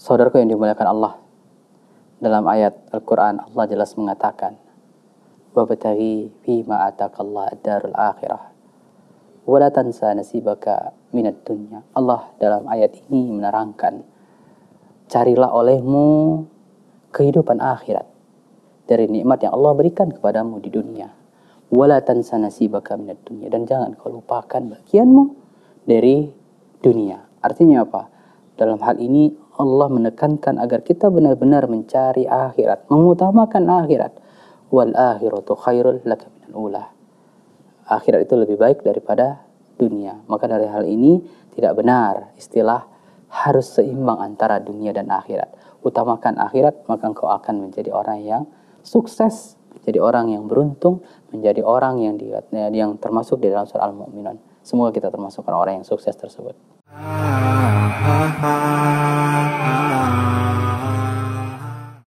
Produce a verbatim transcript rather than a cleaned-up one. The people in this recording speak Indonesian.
Saudaraku yang dimuliakan Allah, dalam ayat Al-Quran Allah jelas mengatakan, wabtaghi fima atakallah ad-darul akhirah wala tansa nasibaka minad dunya. Allah dalam ayat ini menerangkan, carilah olehmu kehidupan akhirat dari nikmat yang Allah berikan kepadamu di dunia. Wala tansa nasibaka minad dunya, dan jangan kau lupakan bagianmu dari dunia. Artinya apa? Dalam hal ini Allah menekankan agar kita benar-benar mencari akhirat, mengutamakan akhirat. Wal akhiratu khairul laka minal ula. Akhirat itu lebih baik daripada dunia. Maka dari hal ini tidak benar istilah harus seimbang antara dunia dan akhirat. Utamakan akhirat, maka engkau akan menjadi orang yang sukses, menjadi orang yang beruntung, menjadi orang yang di, yang termasuk di dalam surah Al-Mu'minun. Semoga kita termasuk orang yang sukses tersebut.